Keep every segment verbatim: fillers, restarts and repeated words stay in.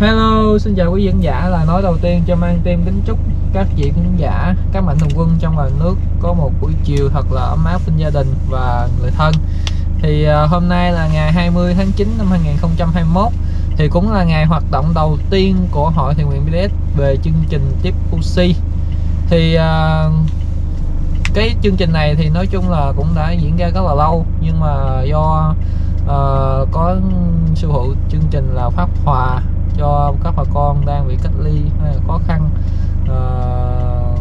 Hello, xin chào quý vị khán giả. Là nói đầu tiên cho Mang Tim kính chúc các vị khán giả, các mạnh thường quân trong và nước có một buổi chiều thật là ấm áp bên gia đình và người thân. Thì uh, hôm nay là ngày hai mươi tháng chín năm hai nghìn không trăm hai mươi mốt, thì cũng là ngày hoạt động đầu tiên của Hội Thiện nguyện bê đê ét về chương trình tiếp oxy. Thì uh, cái chương trình này thì nói chung là cũng đã diễn ra rất là lâu, nhưng mà do uh, có sư phụ chương trình là phát quà cho các bà con đang bị cách ly hay là khó khăn uh,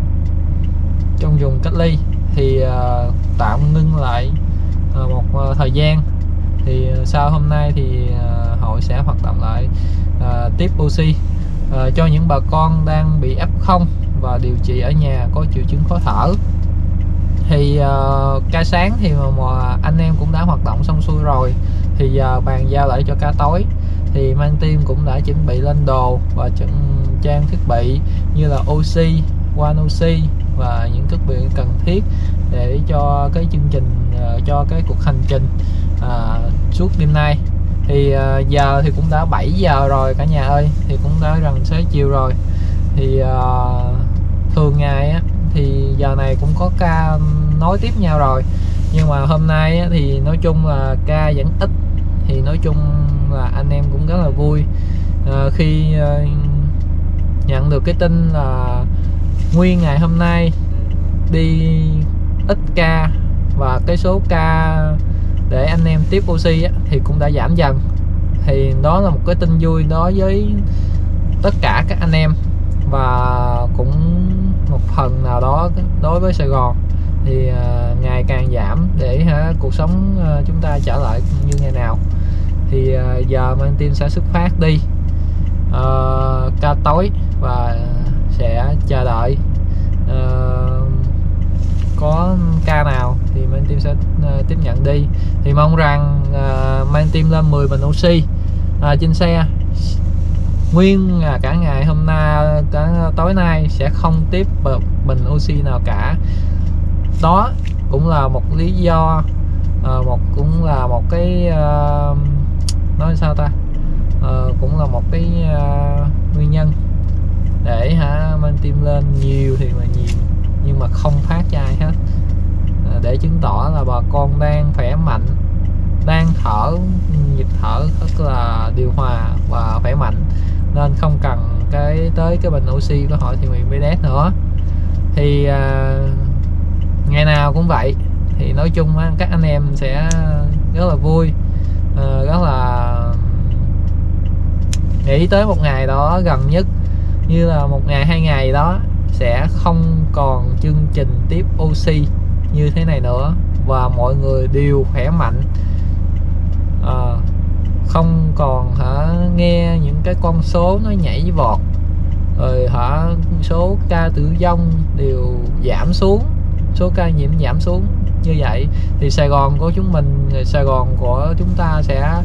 trong vùng cách ly, thì uh, tạm ngưng lại uh, một uh, thời gian. Thì uh, sau hôm nay thì uh, hội sẽ hoạt động lại uh, tiếp oxy uh, cho những bà con đang bị ép không và điều trị ở nhà có triệu chứng khó thở. Thì uh, ca sáng thì mà, mà anh em cũng đã hoạt động xong xuôi rồi, thì giờ bàn giao lại cho ca tối. Thì Mang Tim cũng đã chuẩn bị lên đồ và trang thiết bị như là oxy, van oxy và những thiết bị cần thiết để cho cái chương trình, cho cái cuộc hành trình à, suốt đêm nay. Thì à, giờ thì cũng đã bảy giờ rồi cả nhà ơi, thì cũng đã gần xế chiều rồi. Thì à, thường ngày á, thì giờ này cũng có ca nối tiếp nhau rồi, nhưng mà hôm nay á, thì nói chung là ca vẫn ít. Thì nói chung là anh em cũng rất là vui à, khi à, nhận được cái tin là nguyên ngày hôm nay đi ít ca, và cái số ca để anh em tiếp oxy á, thì cũng đã giảm dần. Thì đó là một cái tin vui đối với tất cả các anh em, và cũng một phần nào đó đối với Sài Gòn. Thì à, ngày càng giảm để ha, cuộc sống à, chúng ta trở lại như ngày nào. Thì uh, giờ Mang Tim sẽ xuất phát đi uh, ca tối và sẽ chờ đợi uh, có ca nào thì Mang Tim sẽ uh, tiếp nhận đi. Thì mong rằng uh, Mang Tim lên mười bình oxy uh, trên xe nguyên uh, cả ngày hôm nay, cả tối nay sẽ không tiếp bình oxy nào cả. Đó cũng là một lý do, uh, một cũng là một cái uh, nói sao ta ờ, cũng là một cái uh, nguyên nhân để hả Mang Tim lên nhiều thì mà nhiều, nhưng mà không phát cho ai hết, à, để chứng tỏ là bà con đang khỏe mạnh, đang thở nhịp thở rất là điều hòa và khỏe mạnh, nên không cần cái tới cái bình oxy của Hội Thiện nguyện bê đê ét nữa. Thì uh, ngày nào cũng vậy. Thì nói chung á, các anh em sẽ rất là vui, uh, rất là nghĩ tới một ngày đó gần nhất, như là một ngày hai ngày đó sẽ không còn chương trình tiếp oxy như thế này nữa, và mọi người đều khỏe mạnh, à, không còn hả nghe những cái con số nó nhảy vọt, rồi hả số ca tử vong đều giảm xuống, số ca nhiễm giảm xuống như vậy. Thì Sài Gòn của chúng mình, Sài Gòn của chúng ta sẽ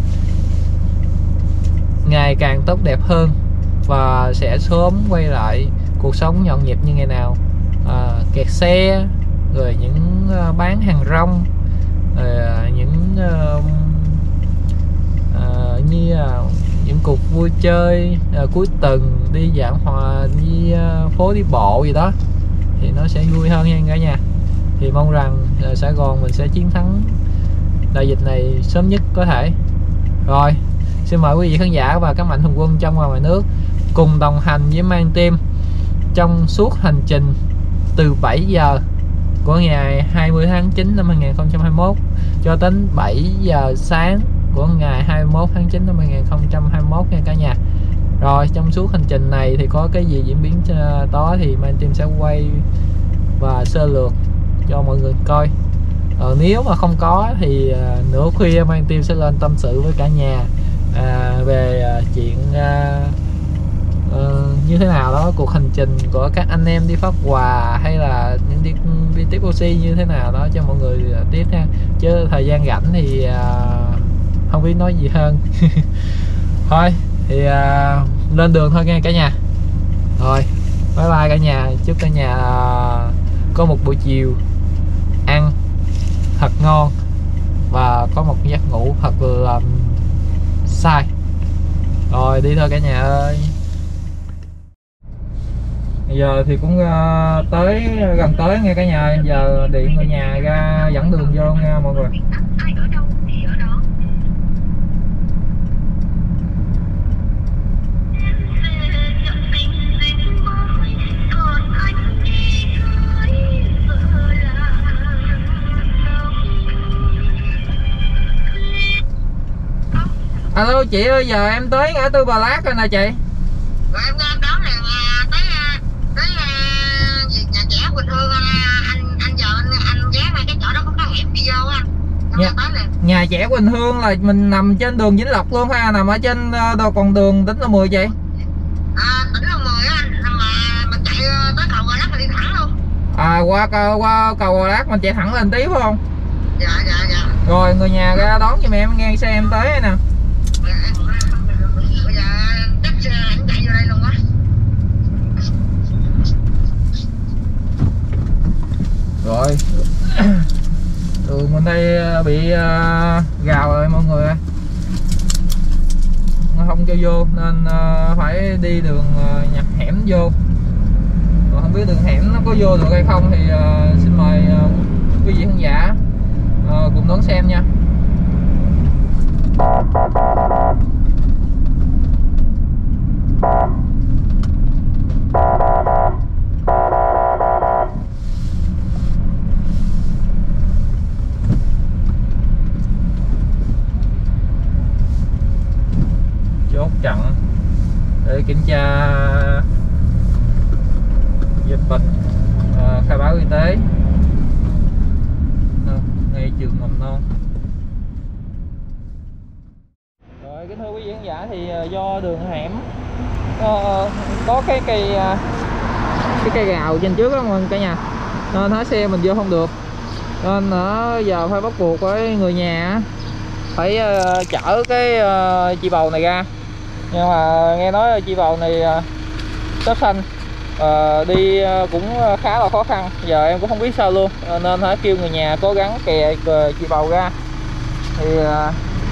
ngày càng tốt đẹp hơn, và sẽ sớm quay lại cuộc sống nhộn nhịp như ngày nào. À, kẹt xe, rồi những uh, bán hàng rong, rồi uh, những uh, uh, như uh, những cuộc vui chơi uh, cuối tuần, đi dạo hòa, đi uh, phố đi bộ gì đó, thì nó sẽ vui hơn nha cả nhà. Thì mong rằng uh, Sài Gòn mình sẽ chiến thắng đại dịch này sớm nhất có thể. Rồi, xin mời quý vị khán giả và các mạnh thường quân trong và ngoài nước cùng đồng hành với Mang Tim trong suốt hành trình từ bảy giờ của ngày hai mươi tháng chín năm hai nghìn không trăm hai mươi mốt cho đến bảy giờ sáng của ngày hai mươi mốt tháng chín năm hai nghìn không trăm hai mươi mốt nha cả nhà. Rồi, trong suốt hành trình này thì có cái gì diễn biến đó thì Mang Tim sẽ quay và sơ lược cho mọi người coi. Ờ, nếu mà không có thì uh, nửa khuya Mang Tim sẽ lên tâm sự với cả nhà à, về uh, chuyện uh, uh, như thế nào đó, cuộc hành trình của các anh em đi phát quà hay là những đi, đi tiếp oxy như thế nào đó cho mọi người uh, tiếp ha. Chứ thời gian rảnh thì uh, không biết nói gì hơn. Thôi thì uh, lên đường thôi nha cả nhà. Rồi, bye bye cả nhà. Chúc cả nhà uh, có một buổi chiều ăn thật ngon và có một giấc ngủ thật là sai. Rồi Rồi đi thôi cả nhà ơi. Bây giờ thì cũng uh, tới gần tới nghe cả nhà. Giờ điện người nhà ra dẫn đường vô nha mọi người. Alo chị ơi, giờ em tới ngã tư Bà Lát rồi nè chị. Rồi em ra em đón nè, tới tới nhà trẻ Quỳnh Hương anh anh giờ anh anh ghé ngay cái chỗ đó có cái hẻm đi vô anh. Nhà, nhà trẻ Quỳnh Hương là mình nằm trên đường Vĩnh Lộc luôn ha, nằm ở trên đâu còn đường Tỉnh Lộ mười chị? À, Tỉnh Lộ mười á, mà mình chạy tới cầu Bà Lát là đi thẳng luôn. À qua qua cầu Bà Lát mình chạy thẳng lên tí phải không? Dạ dạ dạ. Rồi người nhà ra đón giùm em, nghe xe em tới nè. Bây giờ chắc anh chạy vô đây luôn á. Rồi đường bên đây bị uh, gào rồi mọi người ơi, không cho vô nên uh, phải đi đường uh, nhặt hẻm vô. Còn không biết đường hẻm nó có vô được hay không thì uh, xin mời uh, quý vị khán giả uh, cùng đón xem nha. Chốt chặn để kiểm tra dịch bệnh, à, khai báo y tế à, ngay trường mầm non. Rồi kính thưa quý vị khán giả, thì do đường hẻm có, có cái cây cái cây gào trên trước đó cả nhà, nên hết xe mình vô không được, nên ở giờ phải bắt buộc với người nhà phải uh, chở cái uh, chi bầu này ra. Nhưng mà nghe nói chi bầu này uh, xếp xanh uh, đi uh, cũng khá là khó khăn, giờ em cũng không biết sao luôn, uh, nên phải kêu người nhà cố gắng kè uh, chi bầu ra. Thì uh,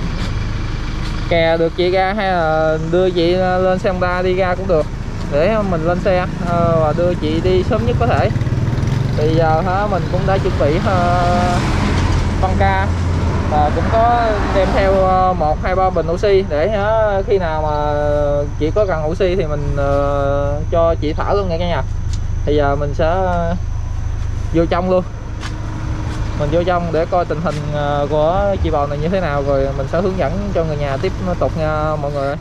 kè được chị ra hay là đưa chị lên xe Honda đi ra cũng được, để mình lên xe uh, và đưa chị đi sớm nhất có thể. Thì giờ uh, mình cũng đã chuẩn bị uh, băng ca và cũng có đem theo một hai ba bình oxy để uh, khi nào mà chị có cần oxy thì mình uh, cho chị thở luôn nha cả nhà. Thì giờ mình sẽ uh, vô trong luôn, mình vô trong để coi tình hình uh, của chị bầu này như thế nào, rồi mình sẽ hướng dẫn cho người nhà tiếp tục nha mọi người.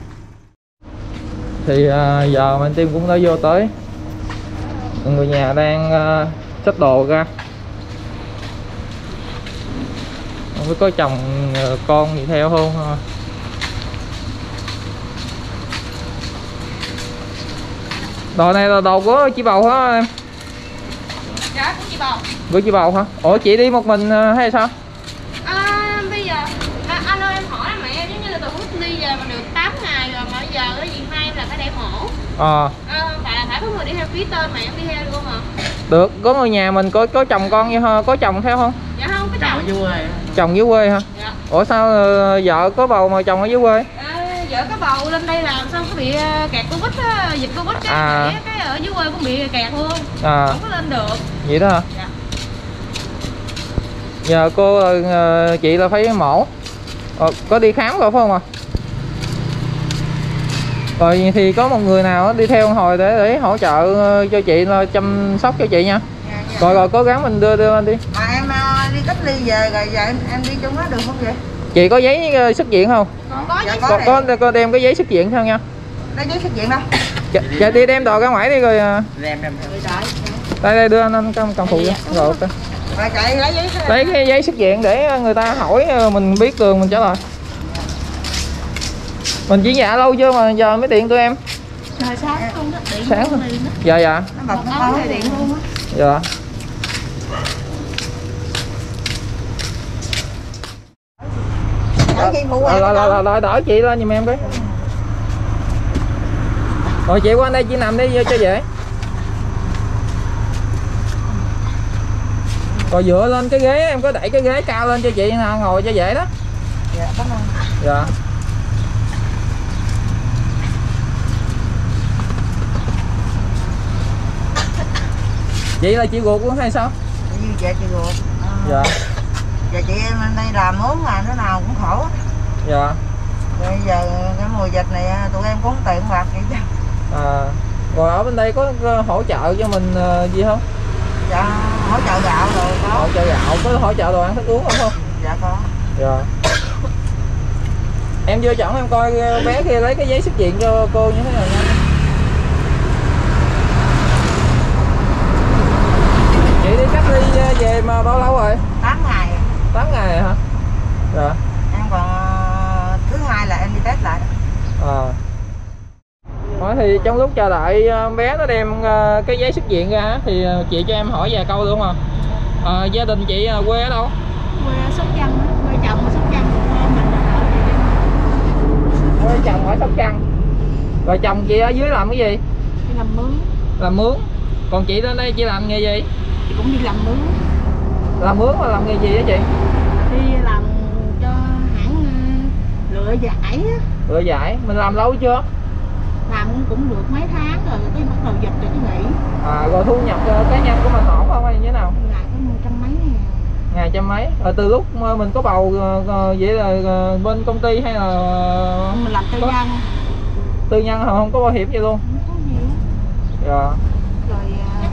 Thì uh, giờ mình team cũng đã vô tới, người nhà đang uh, xách đồ ra, không biết có chồng con gì theo không. Đồ này là đồ của chị bầu hả em? Dạ, của chị bầu. Của chị bầu hả? Ủa chị đi một mình hay sao? À, bây giờ à, anh ơi em hỏi mẹ em, giống như là từ lúc đi giờ mà được tám ngày rồi mà bây giờ cái gì hai là phải để mổ. Ờ. À, phải phải có người đi theo phía tên mà em đi theo được không ạ? Được, có người nhà mình có có chồng con như có chồng theo không? Dạ không, có chồng ở dưới quê. Chồng dưới quê hả? Dạ. Ủa sao vợ có bầu mà chồng ở dưới quê? À, vợ có bầu lên đây làm xong có bị kẹt Covid á, dịch Covid cái, à. cái ở dưới quê cũng bị kẹt luôn. À. Không có lên được. Vậy đó hả? Dạ. Giờ cô chị là phải mổ. Ờ, có đi khám rồi phải không ạ? À? Rồi thì có một người nào đi theo hồi để để hỗ trợ cho chị, là chăm sóc cho chị nha. Dạ, dạ. Rồi rồi cố gắng mình đưa đưa anh đi. À, em uh, đi cách ly về rồi giờ em, em đi chung hết được không vậy? Chị có giấy xuất viện không? Còn có dạ, giấy có, có, có, có đem cái giấy xuất viện theo nha. lấy giấy xuất viện đâu? Dạ, dạ đi đem đồ ra ngoài đi rồi. Đem đem Đây đây đưa anh anh cầm cầm phụ. Rồi ok. Rồi chạy lấy giấy. Lấy cái giấy xuất viện để người ta hỏi mình biết đường mình trả lời. Mình chỉ dạ lâu chưa mà giờ mới điện tụi em. Trời sáng không đó, điện Sáng luôn thôi. liền đó. Dạ dạ. Nó bật nó báo điện luôn á. Dạ. Rồi rồi đỡ chị lên giùm em cái. Rồi chị qua đây chị nằm đi cho dễ. Rồi dựa lên cái ghế, em có đẩy cái ghế cao lên cho chị ngồi cho dễ đó. Dạ, cảm ơn. Dạ. Chị là chị ruột luôn hay sao? Như dạ chị ruột. À, Dạ. Dạ chị em đây làm mướn mà nó nào cũng khổ. Dạ. Bây giờ cái mùa dịch này tụi em cũng tiền bạc vậy chứ. À, rồi ở bên đây có hỗ trợ cho mình uh, gì không? Dạ hỗ trợ gạo rồi có. Hỗ trợ gạo, có hỗ trợ đồ ăn thức uống không không? Dạ có. Dạ. Em vô chọn em coi bé kia lấy cái giấy xuất viện cho cô như thế nào nha. Chị đi cách ly về mà bao lâu rồi? tám ngày. tám ngày hả? Dạ. Em còn thứ hai là em đi test lại. À. Đó, thì trong lúc chờ đợi bé nó đem cái giấy xuất viện ra thì chị cho em hỏi vài câu được không ạ? À, gia đình chị quê ở đâu? Quê Sóc Trăng, quê chồng ở Sóc Trăng, mình ở quê chồng ở Sóc Trăng. Rồi chồng chị ở dưới làm cái gì? đi làm mướn. Làm mướn. Còn chị lên đây chị làm nghề gì? Chị cũng đi làm mướn. Làm mướn mà làm nghề gì đó chị? Đi làm cho hãng lựa vải á. Lựa vải, mình làm lâu chưa? Làm cũng được mấy tháng rồi cái bắt đầu dịch rồi cái nghỉ. À, rồi thu nhập cá nhân của mình ổn không hay như thế nào? Ngày có một trăm mấy ngàn. Ngày trăm mấy. Rồi từ lúc mình có bầu vậy là bên công ty hay là Mình làm tư có... nhân. Tư nhân không có bảo hiểm gì luôn? Không có gì. Dạ. Rồi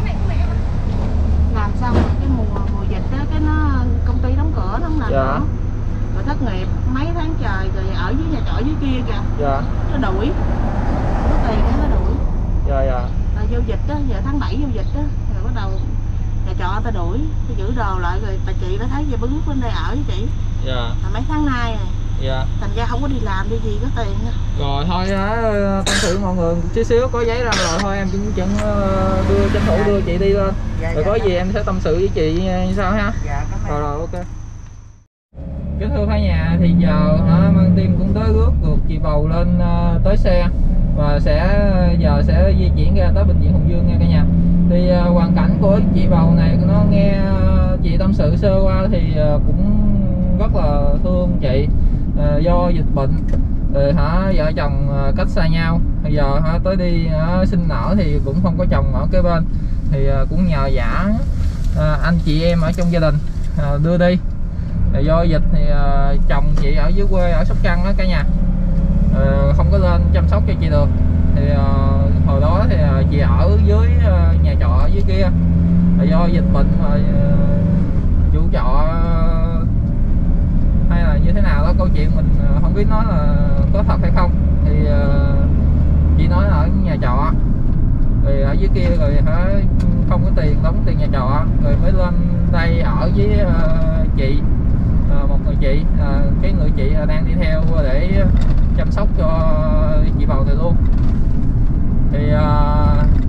làm xong rồi cái mùa mùa dịch đó cái nó công ty đóng cửa nó không làm dạ. nữa. Rồi thất nghiệp mấy tháng trời rồi ở dưới nhà trọ dưới kia kìa. Dạ. Nó đuổi. Có tiền đó nó đuổi. Dạ dạ. Rồi vô dịch đó, giờ tháng bảy vô dịch đó, rồi bắt đầu nhà trọ ta đuổi, ta giữ đồ lại rồi bà chị nó thấy về bước bên đây ở với chị. Dạ. Là mấy tháng nay này. Dạ. Thành ra không có đi làm đi gì có tiền. Rồi thôi á, tâm sự mọi người chút xíu có giấy ra rồi thôi em cũng chẳng đưa tranh thủ đưa chị đi lên. Dạ, Rồi dạ, có gì em sẽ tâm sự với chị như sao ha. Dạ cảm ơn. Rồi rồi ok. Kính thưa cả nhà, thì giờ hả, Mang Tim cũng tới rước được chị bầu lên uh, tới xe và sẽ giờ sẽ di chuyển ra tới bệnh viện Hùng Dương nha cả nhà. Thì uh, hoàn cảnh của chị bầu này nó nghe uh, chị tâm sự sơ qua thì uh, cũng rất là thương chị. Uh, do dịch bệnh rồi hả vợ chồng uh, cách xa nhau, bây giờ hả tới đi uh, sinh nở thì cũng không có chồng ở kế bên thì uh, cũng nhờ vả uh, anh chị em ở trong gia đình uh, đưa đi. Rồi do dịch thì uh, chồng chị ở dưới quê ở Sóc Trăng đó cả nhà, uh, không có lên chăm sóc cho chị được thì uh, hồi đó thì uh, chị ở dưới uh, nhà trọ ở dưới kia. Rồi do dịch bệnh rồi uh, chủ trọ uh, hay là như thế nào đó, câu chuyện mình uh, không biết nói là có thật hay không thì uh, chị nói là ở nhà trọ rồi ở dưới kia rồi hả không có tiền đóng tiền nhà trọ rồi mới lên đây ở với uh, chị. À, một người chị, à, cái người chị đang đi theo để chăm sóc cho chị bầu này luôn. Thì à,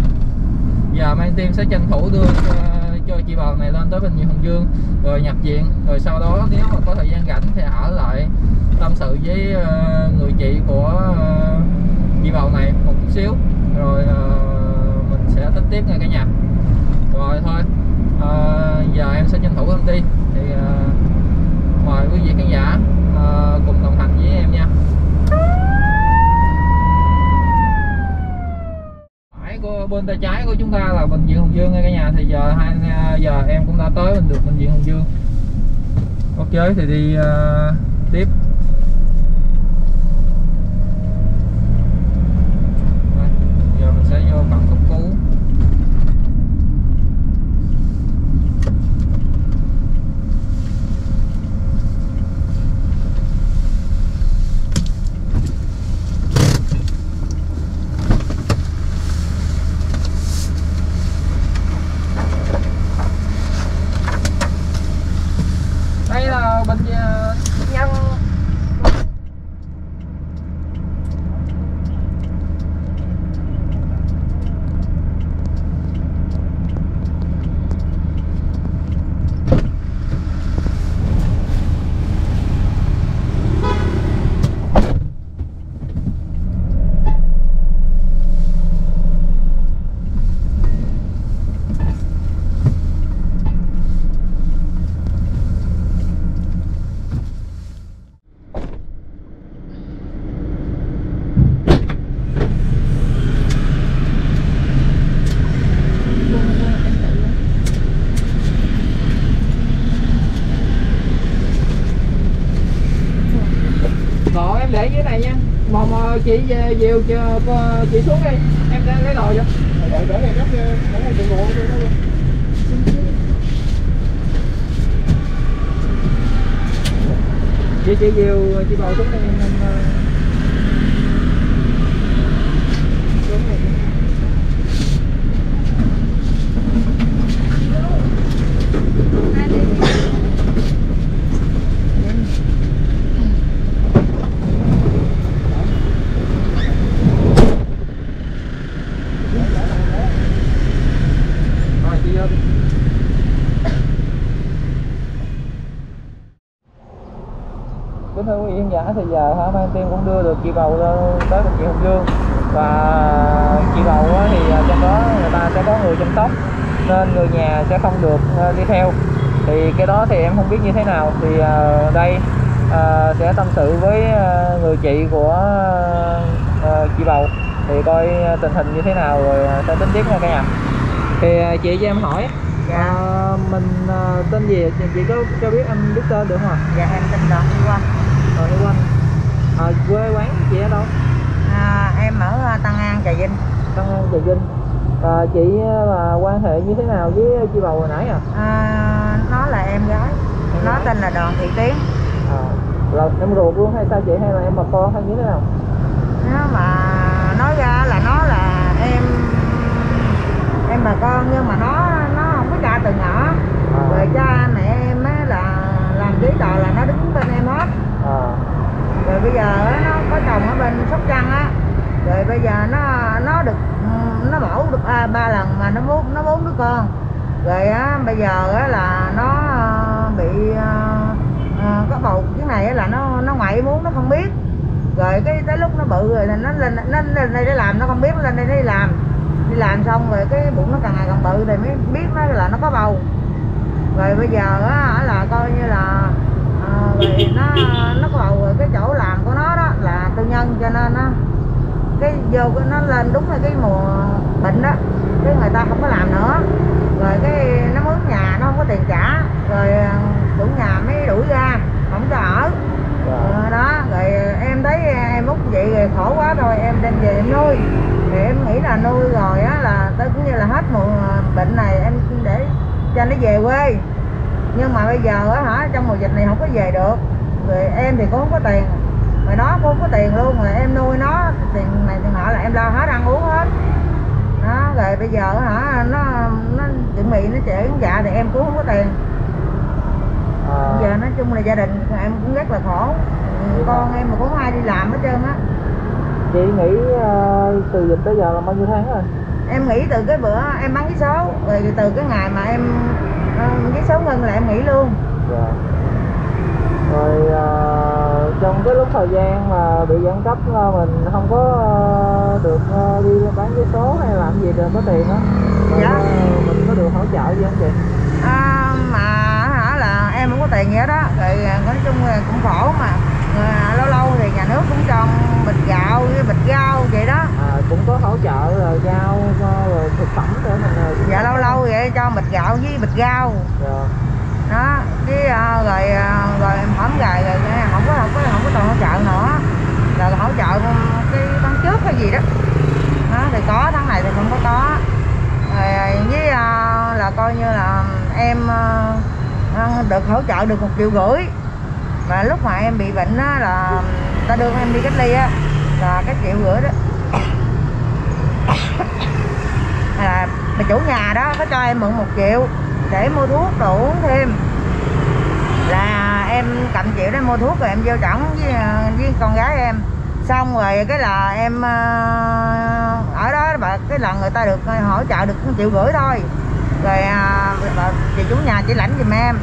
giờ Mang Tim sẽ tranh thủ đưa cho, cho chị bầu này lên tới bệnh viện Hùng Dương rồi nhập viện, rồi sau đó nếu mà có thời gian rảnh thì ở lại tâm sự với uh, người chị của uh, chị bầu này một chút xíu rồi uh, mình sẽ tính tiếp nha cả nhà. Rồi thôi uh, giờ em sẽ tranh thủ em đi thì uh, mời quý vị khán giả uh, cùng đồng hành với em nha. Phải của bên tay trái của chúng ta là bệnh viện Hùng Dương nha cả nhà. Thì giờ hai giờ em cũng đã tới mình được bệnh viện Hùng Dương. Ok thì đi uh, tiếp. Rồi, giờ mình sẽ vô cổng cấp cứu. Đây là bệnh nhân nha. Một uh, chị về dìu uh, chị xuống đi, em sẽ lấy đồ cho. Đợi đỡ này gấp đỡ này đừng ngồi luôn đó luôn. Chị chị dìu chị bầu xuống đây em em xuống này. Rồi chị vô đi. Kính thưa quý vị khán giả, thì giờ hả Mang Tiên cũng đưa được chị bầu lên tới bệnh viện Hùng Vương, và chị bầu thì trong đó người ta sẽ có người chăm sóc nên người nhà sẽ không được đi theo. Thì cái đó thì em không biết như thế nào, thì uh, đây uh, sẽ tâm sự với uh, người chị của uh, chị bầu thì coi tình hình như thế nào rồi sẽ tính tiếp nha cả nhà. Thì uh, chị cho em hỏi, Dạ. uh, mình uh, tên gì? Chị có cho biết anh biết tên được không ạ? Dạ em tên Đoàn Thị Quanh. Đoàn Thị Quanh. À, quê quán chị ở đâu? À, em ở Tân An, Trà Vinh. Tân An, Trà Vinh. À, chị là quan hệ như thế nào với chị bầu hồi nãy à? À, nó là em gái, Em nó gái. tên là Đoàn Thị Tiến. À, là em ruột luôn hay sao chị, hay là em bà con hay như thế nào? Nó mà nói ra là nó là em em bà con, nhưng mà nó nó không có cha từ nhỏ. À. Rồi cha mẹ em á là làm giấy tờ là nó đứng bên em hết. À. Rồi bây giờ á, nó có chồng ở bên Sóc Trăng á. Rồi bây giờ nó nó được nó mổ được à, ba lần mà nó bốn nó bốn đứa con. Rồi á bây giờ á là nó bị à, có bầu cái này á là nó nó ngoại muốn nó không biết. Rồi cái tới lúc nó bự rồi nó lên nó lên đây để làm, nó không biết, nó lên đây để đi làm. Đi làm xong rồi cái bụng nó càng ngày càng bự thì mới biết nó là nó có bầu. Rồi bây giờ á là coi như là à, rồi nó nó có bầu rồi, cái chỗ làm của nó đó là tư nhân, cho nên nó cái vô cái nó lên đúng là cái mùa bệnh đó, cái người ta không có làm nữa. Rồi cái nó mướn nhà nó không có tiền trả, rồi chủ nhà mới đuổi ra không cho ở. Rồi đó, rồi em thấy em út vậy rồi khổ quá thôi em đem về em nuôi. Thì em nghĩ là nuôi rồi á là tới cũng như là hết mùa bệnh này em để cho nó về quê. Nhưng mà bây giờ á hả, trong mùa dịch này không có về được. Rồi em thì cũng không có tiền, rồi nó cũng không có tiền luôn, rồi em nuôi nó tiền này tiền nọ là em lo hết, ăn uống hết đó. Rồi bây giờ hả nó nó chuẩn bị nó trẻ dạ thì em cũng không có tiền. À. Giờ nói chung là gia đình em cũng rất là khổ. Con em mà cũng không ai đi làm hết trơn á. Chị nghĩ uh, từ dịch tới giờ là bao nhiêu tháng rồi? Em nghĩ từ cái bữa em bán giấy số, rồi từ cái ngày mà em uh, giấy số ngưng là em nghỉ luôn. Dạ. Rồi uh, trong cái lúc thời gian mà bị giãn cách là mình không có uh, được uh, đi bán giấy số hay làm gì để có tiền á, dạ. uh, mình có được hỗ trợ gì không chị? À, mà hả là em không có tiền gì hết đó. Rồi nói chung là cũng khổ mà. Rồi, lâu lâu thì nhà nước cũng cho bịch gạo với bịch rau vậy đó. À, cũng có hỗ trợ rồi rau rồi thực phẩm để mình. Dạ lâu lâu vậy cho bịch gạo với bịch rau. Dạ. Đó, cái uh, rồi uh, rồi em hổng gài rồi không có không có không có còn hỗ trợ nữa. Rồi hỗ trợ cái tháng trước hay gì đó. Đó thì có, tháng này thì không có có. Rồi với uh, là coi như là em uh, được hỗ trợ được một triệu rưỡi. Và lúc mà em bị bệnh á là ta đưa em đi cách ly á là cái triệu rưỡi đó. Là bà chủ nhà đó có cho em mượn một triệu để mua thuốc đồ uống thêm. Là em cầm triệu để mua thuốc rồi em vô trỏng với, với con gái em. Xong rồi cái là em ở đó bà cái là người ta được hỗ trợ được một triệu rưỡi thôi. Rồi bà, chị chủ nhà chỉ lãnh giùm em.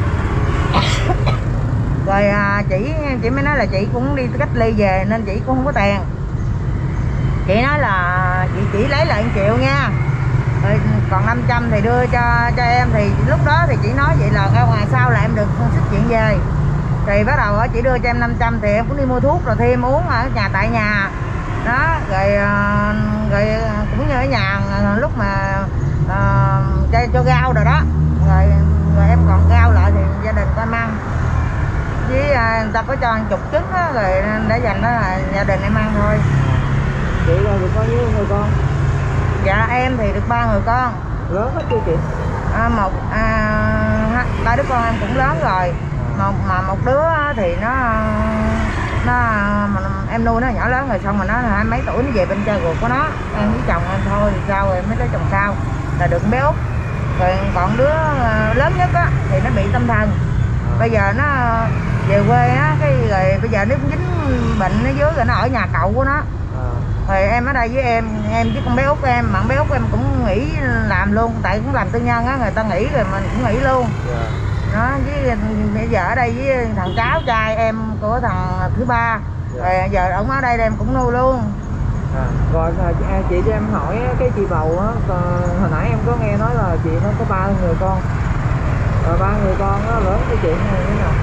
Rồi chị chị mới nói là chị cũng đi cách ly về nên chị cũng không có tiền. Chị nói là chị chỉ lấy lại một triệu nha. Rồi còn năm trăm thì đưa cho cho em. Thì lúc đó thì chị nói vậy là ra ngoài sau là em được xuất viện về. Thì bắt đầu chị đưa cho em năm trăm thì em cũng đi mua thuốc rồi thêm uống ở nhà tại nhà. Đó, rồi rồi cũng như ở nhà lúc mà uh, cho, cho rau rồi đó. Rồi rồi em còn rau lại thì gia đình coi ăn. với à, người ta có cho ăn chục trứng á, rồi để dành đó là gia đình em ăn thôi. Chị là được bao nhiêu người con? Dạ em thì được ba người con. Lớn hết chưa chị? À, một à, ba đứa con em cũng lớn rồi. Một mà một đứa thì nó nó mà em nuôi nó nhỏ lớn rồi, xong mà nó hai mấy tuổi nó về bên cha ruột của nó, em với chồng em thôi thì sao, rồi mới tới chồng sau là được bé út. Rồi còn đứa lớn nhất á thì nó bị tâm thần, bây giờ nó về quê á, cái rồi bây giờ nó dính bệnh ở dưới rồi nó ở nhà cậu của nó. Rồi em ở đây với em em với con bé út em, mà con bé út em cũng nghỉ làm luôn, tại cũng làm tư nhân á, người ta nghỉ rồi mình cũng nghỉ luôn. Nó với bây giờ ở đây với thằng cháu trai em của thằng thứ ba, rồi giờ ông ở đây em cũng nuôi luôn. À, rồi à, chị cho em hỏi cái chị bầu á, hồi nãy em có nghe nói là chị nó có ba người con, rồi ba người con nó lớn với chị như thế nào?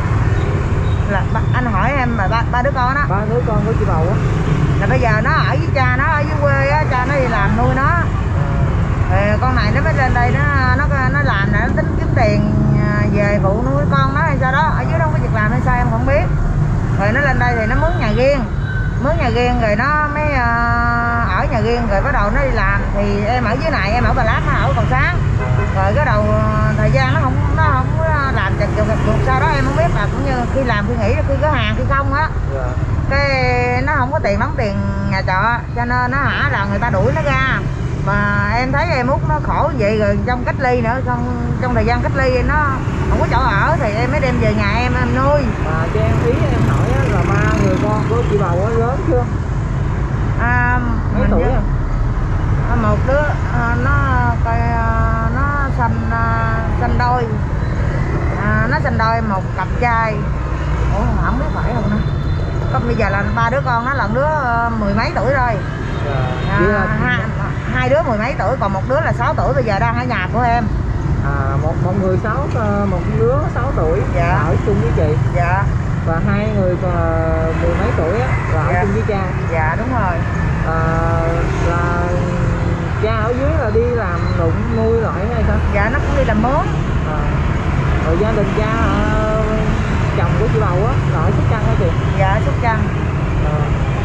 Là anh hỏi em mà ba, ba đứa con đó, ba đứa con của chị bầu á, là bây giờ nó ở với cha nó ở dưới quê á, cha nó đi làm nuôi nó. Rồi con này nó mới lên đây nó nó nó làm nè, nó tính kiếm tiền về phụ nuôi con nó hay sao đó, ở dưới đó không có việc làm hay sao em không biết. Rồi nó lên đây thì nó mướn nhà riêng, mướn nhà riêng rồi nó mới uh, ở nhà riêng, rồi bắt đầu nó đi làm. Thì em ở dưới này, em ở Bà Lát, nó ở Cầu Sáng. Rồi cái đầu uh, thời gian nó không nó không làm chừng chừng chừng sau đó em không biết, là cũng như khi làm khi nghỉ, khi có hàng khi không á. Yeah. Cái nó không có tiền đóng tiền nhà trọ, cho nên nó hả là người ta đuổi nó ra. Mà em thấy em út nó khổ vậy, rồi trong cách ly nữa, trong trong thời gian cách ly nó không có chỗ ở thì em mới đem về nhà em em nuôi. Mà cho em ý em hỏi là ba người con của chị bầu lớn chưa? À, mấy tuổi à? À, một đứa à, nó coi à, nó sanh à, sanh đôi, à, nó sanh đôi một cặp trai. Ủa không biết phải không nữa. Còn bây giờ là ba đứa con nó là đứa mười mấy tuổi rồi. À, à, hai, hai đứa mười mấy tuổi, còn một đứa là sáu tuổi bây giờ đang ở nhà của em. À, một một người sáu, một đứa sáu tuổi. Dạ. Ở chung với chị. Dạ. Và hai người mười mấy tuổi á là ở dạ. chung với cha. Dạ đúng rồi. À, là cha ở dưới là đi làm đụng nuôi lại hay sao? Dạ nó cũng đi làm mướn. À, rồi gia đình cha uh, chồng của chị bầu á là ở Sóc Trăng hả chị? Dạ Sóc Trăng. À.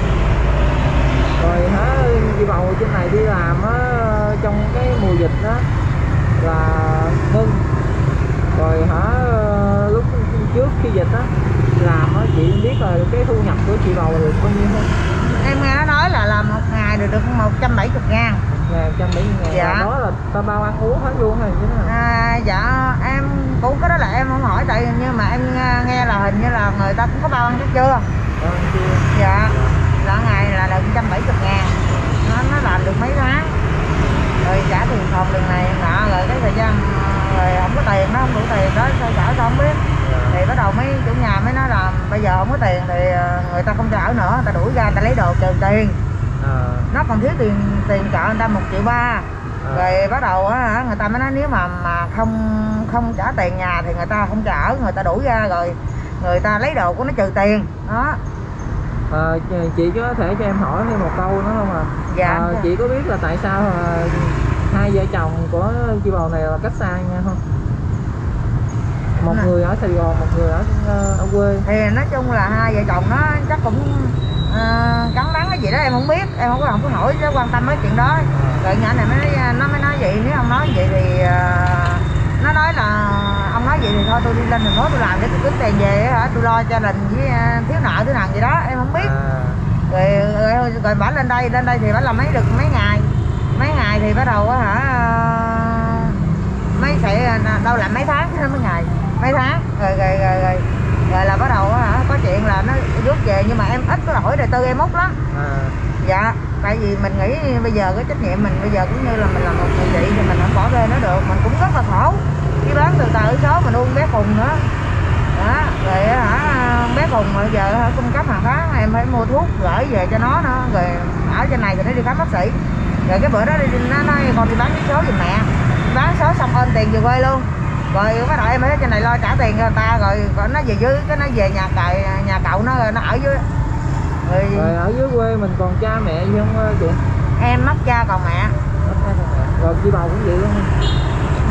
Rồi hả chị bầu trên này đi làm á, trong cái mùa dịch đó là ngưng. Rồi hả lúc trước khi dịch á làm á, chị biết là cái thu nhập của chị bầu được bao nhiêu không? Em nghe nó nói là làm một ngày được được một trăm bảy mươi ngàn. Ngày một trăm bảy mươi ngàn. Dạ. Đó là ta bao ăn uống hết luôn hay như thế nào? À, dạ em cũng cái đó là em không hỏi, tại nhưng mà em nghe là hình như là người ta cũng có bao ăn chắc chưa? Bao ăn chưa? Dạ. Là ngày là được một trăm bảy mươi ngàn. Nó, nó làm được mấy tháng. Rồi trả tiền phòng đường này nọ, rồi cái thời gian rồi không có tiền, nó không đủ tiền đó, sao trả sao không biết. Thì bắt đầu mấy chủ nhà mới nói là bây giờ không có tiền thì người ta không cho ở nữa, người ta đuổi ra, người ta lấy đồ trừ tiền. À. Nó còn thiếu tiền tiền trọ người ta một triệu ba. À. Rồi bắt đầu á người ta mới nói nếu mà mà không không trả tiền nhà thì người ta không cho ở, người ta đuổi ra rồi người ta lấy đồ của nó trừ tiền đó. À, chị có thể cho em hỏi thêm một câu nữa không ạ? À? Dạ. À, chị có biết là tại sao à, hai vợ chồng của chị bầu này là cách xa nhau không? Một à. người ở Sài Gòn, một người ở ở quê. Thì nói chung là hai vợ chồng nó chắc cũng uh, cắn đắng cái gì đó em không biết, em không có không có hỏi, nó quan tâm mấy chuyện đó. À. Rồi nhỏ này mới nó mới nói vậy, nếu ông nói vậy thì uh, nó nói là ông nói vậy thì thôi tôi đi lên thành phố tôi làm để tôi kiếm tiền về hả, tôi lo gia đình với uh, thiếu nợ thiếu nần gì đó em không biết. À. Rồi rồi, rồi bả lên đây lên đây thì bả làm mấy được mấy ngày mấy ngày thì bắt đầu á hả mấy sẽ đâu làm mấy tháng chứ mấy ngày mấy tháng rồi rồi rồi rồi, rồi là bắt đầu á hả có chuyện là nó rút về, nhưng mà em ít có hỏi đời tư em út lắm. À. Dạ tại vì mình nghĩ bây giờ cái trách nhiệm mình bây giờ cũng như là mình là một người chị thì mình không bỏ rơi nó được, mình cũng rất là khổ đi bán từ tờ số mà nuôi bé Phùng nữa đó. Rồi hả bé Phùng bây giờ hả, cung cấp hàng tháng em phải mua thuốc gửi về cho nó nữa, rồi ở trên này thì nó đi khám bác sĩ. Rồi cái bữa đó đi nó nói con đi bán vé số giùm mẹ, bán số xong ơn tiền về quê luôn. Rồi bắt đầu em ở trên này lo trả tiền cho người ta, rồi nó về dưới cái nó về nhà cậu nhà cậu nó rồi nó ở dưới. Rồi, rồi ở dưới quê mình còn cha mẹ gì không chị? Em mất cha còn mẹ. Mất cha còn mẹ. Rồi chị bầu cũng vậy luôn không?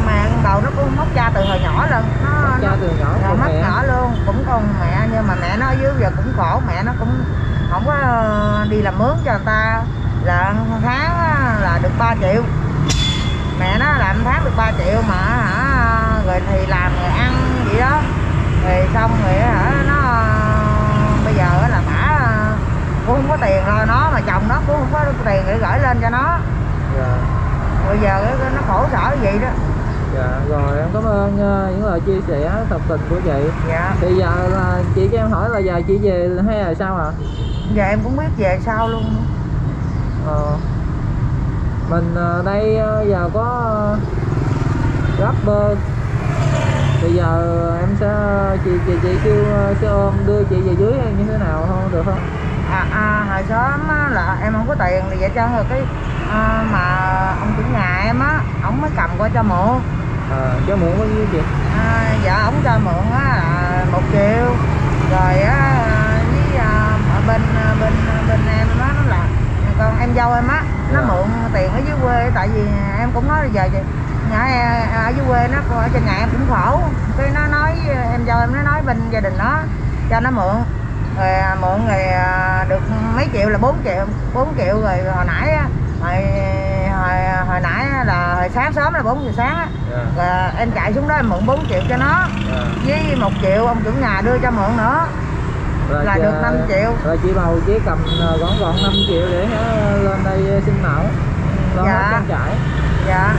mẹ con bầu nó cũng mất cha từ hồi nhỏ lần, nó Mất cha nó, từ nhỏ nó của mất mẹ. nhỏ luôn, cũng còn mẹ nhưng mà mẹ nó ở dưới giờ cũng khổ, mẹ nó cũng không có đi làm mướn cho người ta, là tháng là được ba triệu, mẹ nó làm tháng được ba triệu mà hả, rồi thì làm rồi ăn vậy đó, rồi xong rồi hả nó bây giờ là bả cũng không có tiền rồi, nó mà chồng nó cũng không có tiền để gửi lên cho nó. Dạ. Bây giờ nó khổ sở vậy đó. Dạ rồi, em cảm ơn uh, những lời chia sẻ thật tình của chị. Dạ. Thì giờ là chị cho em hỏi là giờ chị về hay là sao ạ? À? Giờ em cũng biết về sao luôn. Ờ, mình uh, đây uh, giờ có uh, rapper. Bây giờ em sẽ chị chị chị kêu uh, xe ôm đưa chị về dưới hay như thế nào không được không? À, à hồi sớm á, là em không có tiền thì vậy cho rồi cái à, mà ông chủ nhà em á, ổng mới cầm qua cho mượn. À, cho mượn bao nhiêu chị? À, dạ ổng cho mượn á là một triệu, rồi á với à, bên bên bên em nó nó là con em dâu em á, nó Dạ. mượn tiền ở dưới quê, tại vì em cũng nói là giờ vậy nhà em, ở dưới quê nó ở trên nhà em cũng khổ, cái nó nói em dâu em nó nói bên gia đình nó cho nó mượn, rồi mượn rồi được mấy triệu là bốn triệu, bốn triệu rồi hồi nãy á, hồi, hồi, hồi nãy là hồi sáng sớm là bốn giờ sáng á, Dạ. rồi em chạy xuống đó em mượn bốn triệu cho nó, Dạ. với một triệu ông chủ nhà đưa cho mượn nữa là chị, được năm triệu. Rồi chị bầu chỉ cầm gọn gọn năm triệu để uh, lên đây xin nợ lo Dạ. trang trải. Dạ.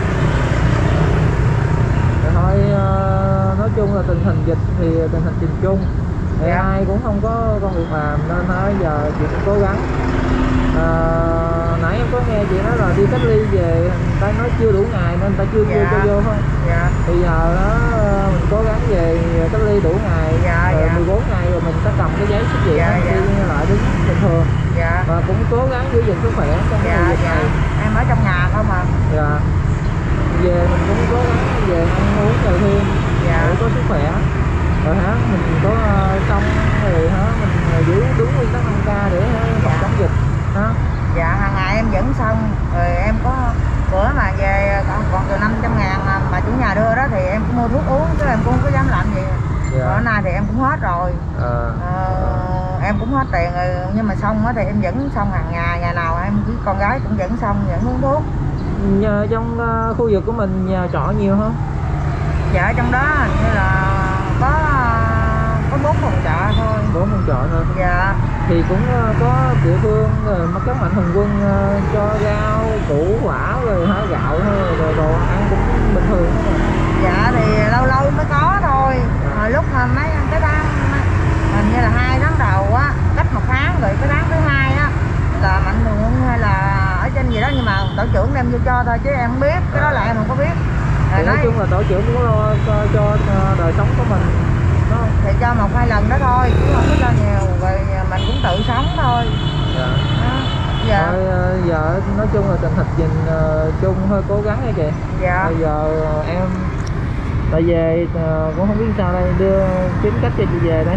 Rồi thôi uh, nói chung là tình hình dịch thì tình hình nhìn chung thì Dạ. ai cũng không có công việc làm nên nói giờ chị cũng cố gắng. À, nãy em có nghe chị nói là đi cách ly về người ta nói chưa đủ ngày nên người ta chưa chưa Dạ. cho vô không? Dạ. Bây giờ đó mình cố gắng về cách ly đủ ngày, Dạ, rồi dạ. mười bốn ngày rồi mình sẽ cầm cái giấy xuất viện Dạ, đi dạ. lại đứng bình thường. Dạ. Và cũng cố gắng giữ gìn sức khỏe trong cái Dạ. mùa dịch Dạ. này. Em ở trong nhà không à. Dạ. Về mình cũng cố gắng về ăn uống nhiều thêm Dạ. để có sức khỏe. Rồi hả mình có uh, xong rồi hả mình giữ đúng nguyên tắc năm K để uh, phòng chống dịch đó. Dạ hàng ngày em vẫn xong rồi, em có bữa mà về còn, còn từ năm trăm ngàn mà, mà chủ nhà đưa đó thì em cũng mua thuốc uống chứ em cũng không có dám làm gì. Dạ. Bữa nay thì em cũng hết rồi. À. Ờ, em cũng hết tiền rồi nhưng mà xong á thì em vẫn xong hàng ngày, ngày nào em với con gái cũng vẫn xong, vẫn uống thuốc. Nhờ trong uh, khu vực của mình nhà trọ nhiều không? Dạ trong đó hình như là có có bốn phòng trọ thôi. Bốn phòng trọ thôi. Dạ. Thì cũng uh, có địa phương rồi mất các mạnh thường quân uh, cho rau củ quả rồi hả gạo thôi, rồi đồ ăn cũng bình thường thôi mà. Dạ thì lâu lâu mới có thôi. Hồi lúc mà mấy cái tháng hình như là hai tháng đầu á, cách một tháng rồi cái tháng thứ hai á là mạnh thường quân hay là ở trên gì đó, nhưng mà tổ trưởng đem vô cho thôi chứ em không biết, cái đó là em không có biết. Thì nói chung là tổ trưởng cũng lo cho, cho đời sống của mình đó. Thì cho một hai lần đó thôi chứ không có cho nhiều, rồi mình cũng tự sống thôi. Dạ. Đó. Dạ. Thôi, giờ nói chung là tình hình nhìn uh, chung hơi cố gắng nha chị. Dạ. Bây giờ uh, em tại về uh, cũng không biết sao đây, đưa kiếm cách cho chị về đây.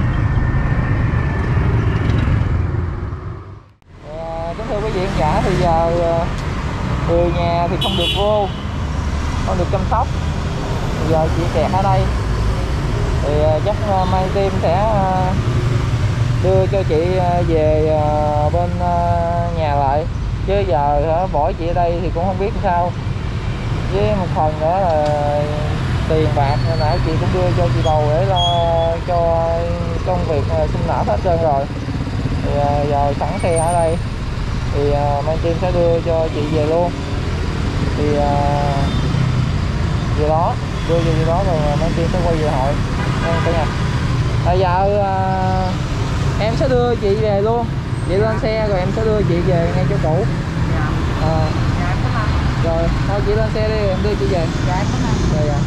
Uh, kính thưa quý vị khán giả, thì giờ uh, người nhà thì không được vô, không được chăm sóc. Bây giờ chị kẹt ở đây thì uh, chắc uh, mai team sẽ uh, đưa cho chị uh, về uh, bên uh, nhà lại, chứ giờ uh, bỏ chị ở đây thì cũng không biết làm sao. Với một phần nữa là tiền bạc hồi nãy chị cũng đưa cho chị bầu để lo cho công việc uh, sinh nở hết trơn rồi. Thì uh, giờ sẵn xe ở đây thì uh, mai team sẽ đưa cho chị về luôn. Thì uh, về đó đưa cho chị đó rồi mai team sẽ quay về hội cả nhà. Bây giờ uh, em sẽ đưa chị về luôn, chị lên xe rồi em sẽ đưa chị về ngay chỗ cũ. Dạ. À, Dạ em cảm ơn. rồi thôi chị lên xe đi em đưa chị về. Dạ em cảm ơn. Rồi à.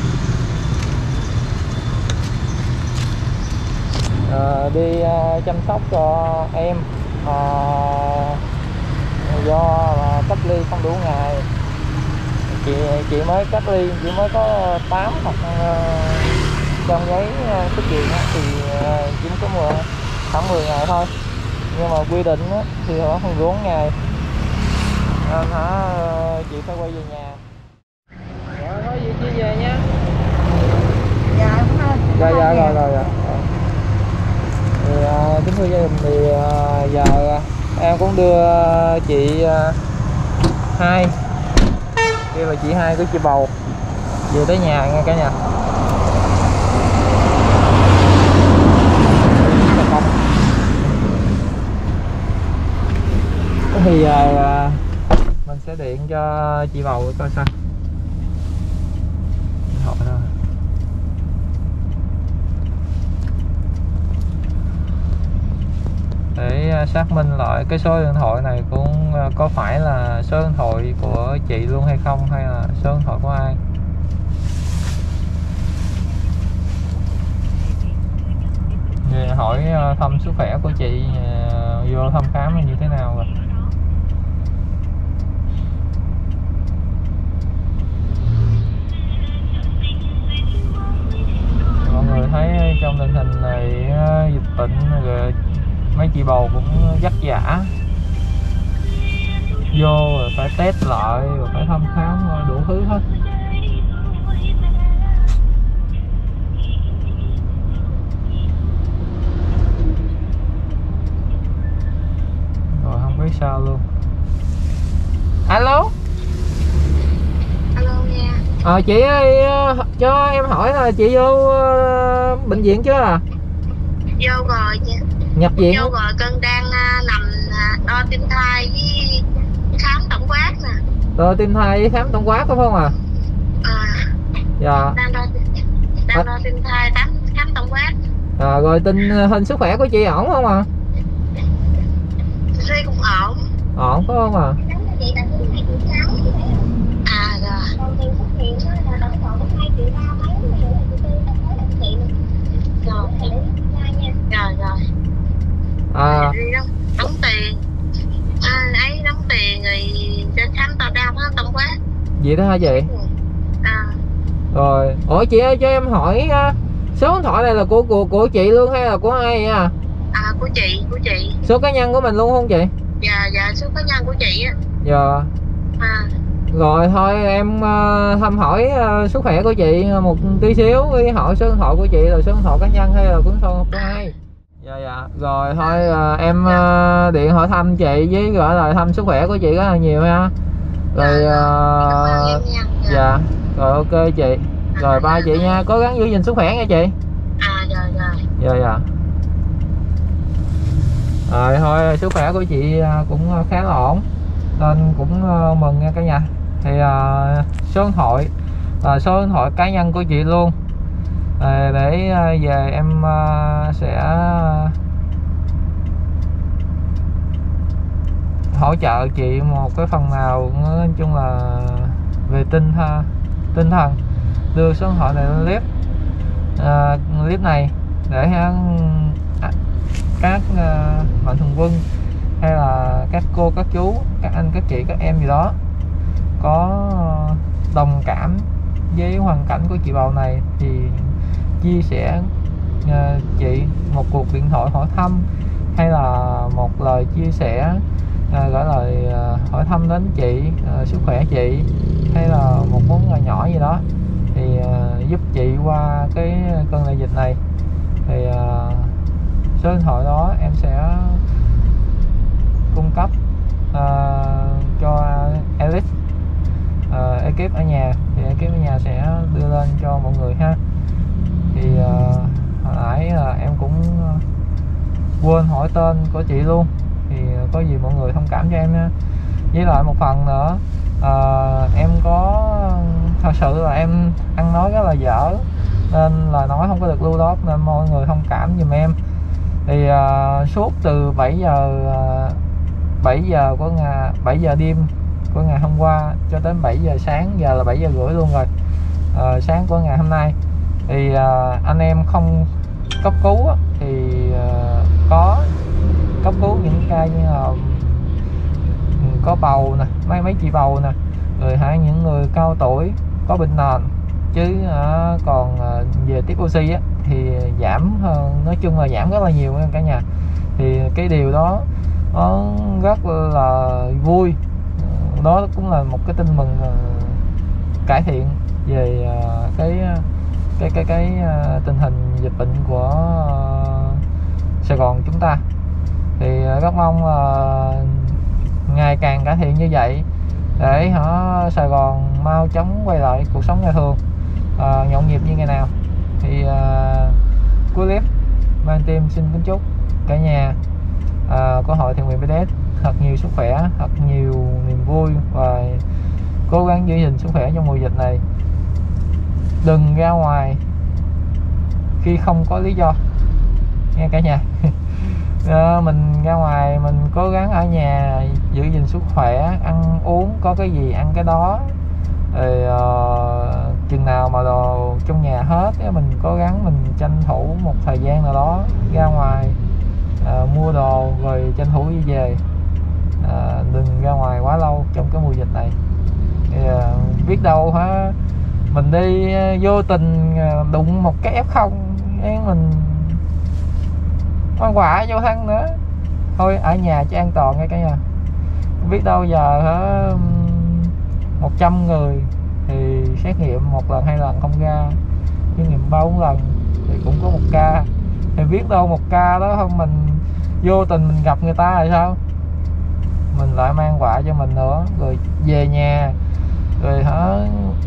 À, đi uh, chăm sóc cho em uh, do là cách ly không đủ ngày, chị chị mới cách ly chỉ mới có tám hoặc uh, trong giấy uh, xuất viện thì uh, chỉ có mười, khoảng mười ngày thôi, nhưng mà quy định á, thì nó không đủ ngày nên hả chị phải quay về nhà. Rồi thôi vậy chị về nha. Dạ em cũng ơi. Dạ dạ rồi rồi rồi. Thì uh, kính thưa gia đình thì uh, giờ em cũng đưa chị uh, hai, kia là chị hai của chị Bầu về tới nhà nha cả nhà. Thì giờ uh, mình sẽ điện cho chị Bầu coi sao. Hỏi thôi. Để xác minh lại cái số điện thoại này cũng có phải là số điện thoại của chị luôn hay không, hay là số điện thoại của ai. Thì hỏi thăm sức khỏe của chị, vô thăm khám như thế nào rồi. Mọi người thấy trong tình hình này dịch bệnh rồi, mấy chị Bầu cũng vất vả vô rồi phải test lại rồi phải thăm khám đủ thứ hết. Rồi không biết sao luôn. Alo. Alo nha. Ờ chị ơi, cho em hỏi là chị vô uh, bệnh viện chưa à? Vô rồi chị. Nhập viện. Vô rồi, cân đang uh, nằm uh, đo tim thai với khám tổng quát nè. Đo tim thai với khám tổng quát có không à? À. Dạ. Đang đo đang à. đo tim thai, khám khám tổng quát. À, rồi tình hình sức khỏe của chị ổn không à? Suy cũng ổn. Ổn có không à? À rồi. Rồi rồi. À. Đóng tiền. À, ấy đóng tiền rồi trên khám tao đau hết tổng quát. Vậy đó hả chị? À. Rồi, ủa chị ơi cho em hỏi uh, số điện thoại này là của của của chị luôn hay là của ai vậy à? À của chị, của chị. Số cá nhân của mình luôn không chị? Dạ dạ, số cá nhân của chị á. Dạ. À. Rồi thôi em uh, thăm hỏi uh, sức khỏe của chị một tí xíu, với hỏi số điện thoại của chị là số điện thoại cá nhân hay là của số của ai. Dạ dạ. Rồi thôi uh, em uh, điện hỏi thăm chị với gọi là thăm sức khỏe của chị rất là nhiều ha. Rồi uh, dạ. Rồi ok chị. Rồi bye chị nha, cố gắng giữ gìn sức khỏe nha chị. À rồi rồi. Dạ dạ. Rồi thôi sức khỏe của chị cũng khá là ổn nên cũng mừng nha cả nhà. Thì uh, số điện thoại uh, số điện thoại cá nhân của chị luôn, uh, để uh, về em uh, sẽ hỗ trợ chị một cái phần nào, nói chung là về tinh ha tinh thần, đưa số điện thoại này lên clip uh, clip này để uh, các uh, mạnh thường quân hay là các cô các chú các anh các chị các em gì đó có đồng cảm với hoàn cảnh của chị Bầu này thì chia sẻ uh, chị một cuộc điện thoại hỏi thăm hay là một lời chia sẻ uh, gửi lời uh, hỏi thăm đến chị, uh, sức khỏe chị hay là một món quà nhỏ gì đó thì uh, giúp chị qua cái cơn đại dịch này. Thì uh, số điện thoại đó em sẽ cung cấp uh, cho Alice, uh, ekip ở nhà, thì ekip ở nhà sẽ đưa lên cho mọi người ha. Thì uh, hồi nãy uh, em cũng uh, quên hỏi tên của chị luôn, thì uh, có gì mọi người thông cảm cho em nha. Với lại một phần nữa uh, em có thật sự là em ăn nói rất là dở nên lời nói không có được lưu loát, nên mọi người thông cảm giùm em. Thì uh, suốt từ bảy giờ uh, bảy giờ của ngày bảy giờ đêm của ngày hôm qua cho đến bảy giờ sáng, giờ là bảy giờ rưỡi luôn rồi, uh, sáng của ngày hôm nay thì uh, anh em không cấp cứu á, thì uh, có cấp cứu những ca như là có bầu nè, mấy mấy chị bầu nè, rồi hay những người cao tuổi có bệnh nền, chứ uh, còn uh, về tiếp oxy á thì giảm hơn, nói chung là giảm rất là nhiều nha cả nhà. Thì cái điều đó nó rất là vui, đó cũng là một cái tin mừng uh, cải thiện về uh, cái cái cái cái uh, tình hình dịch bệnh của uh, Sài Gòn chúng ta. Thì uh, rất mong uh, ngày càng cải thiện như vậy để hả Sài Gòn mau chóng quay lại cuộc sống ngày thường, uh, nhộn nhịp như ngày nào. Thì uh, cuối clip Mang Team xin kính chúc cả nhà uh, của hội thiện nguyện bê đê ét thật nhiều sức khỏe, thật nhiều niềm vui và cố gắng giữ gìn sức khỏe trong mùa dịch này. Đừng ra ngoài khi không có lý do nghe cả nhà. À, mình ra ngoài mình cố gắng ở nhà giữ gìn sức khỏe, ăn uống có cái gì ăn cái đó. Rồi uh, chừng nào mà đồ trong nhà hết mình cố gắng mình tranh thủ một thời gian nào đó ra ngoài uh, mua đồ rồi tranh thủ đi về. Uh, đừng ra ngoài quá lâu trong cái mùa dịch này. Thì, uh, biết đâu hả mình đi uh, vô tình uh, đụng một cái ép không mình quan quả vô thân nữa. Thôi ở nhà cho an toàn nghe cả nhà. Biết đâu giờ hả một trăm người thì xét nghiệm một lần hai lần không ra, xét nghiệm ba bốn lần thì cũng có một ca. Thì biết đâu một ca đó không mình vô tình mình gặp người ta rồi sao, mình lại mang quả cho mình nữa, rồi về nhà rồi hả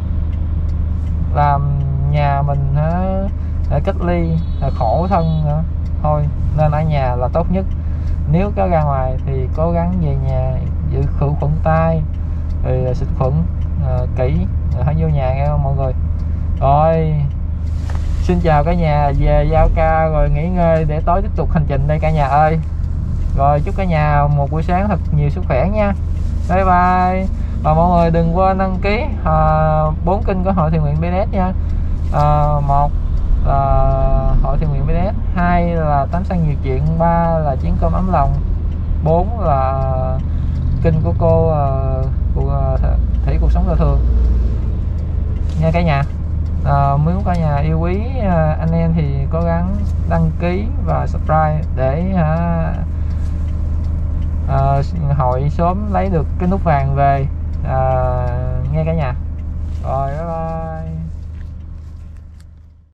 làm nhà mình hả để cách ly là khổ thân nữa. Thôi nên ở nhà là tốt nhất. Nếu có ra ngoài thì cố gắng về nhà giữ khử khuẩn tay rồi xịt khuẩn uh, kỹ rồi hãy vô nhà nghe mọi người. Rồi xin chào cả nhà, về giao ca rồi nghỉ ngơi để tối tiếp tục hành trình đây cả nhà ơi. Rồi chúc cả nhà một buổi sáng thật nhiều sức khỏe nha. Bye bye. Và mọi người đừng quên đăng ký bốn uh, kênh của hội thiện nguyện bê đê ét nha. Uh, một là hội thiện nguyện bê đê ét, hai là Tám Xăng Nhiều Chuyện, ba là Chén Cơm Ấm Lòng, bốn là kênh của cô uh, của uh, Thủy Cuộc Sống Đời Thường nha cả nhà. Uh, nếu cả nhà yêu quý uh, anh em thì cố gắng đăng ký và subscribe để uh, uh, hội sớm lấy được cái nút vàng về uh, nghe cả nhà. Rồi bye bye.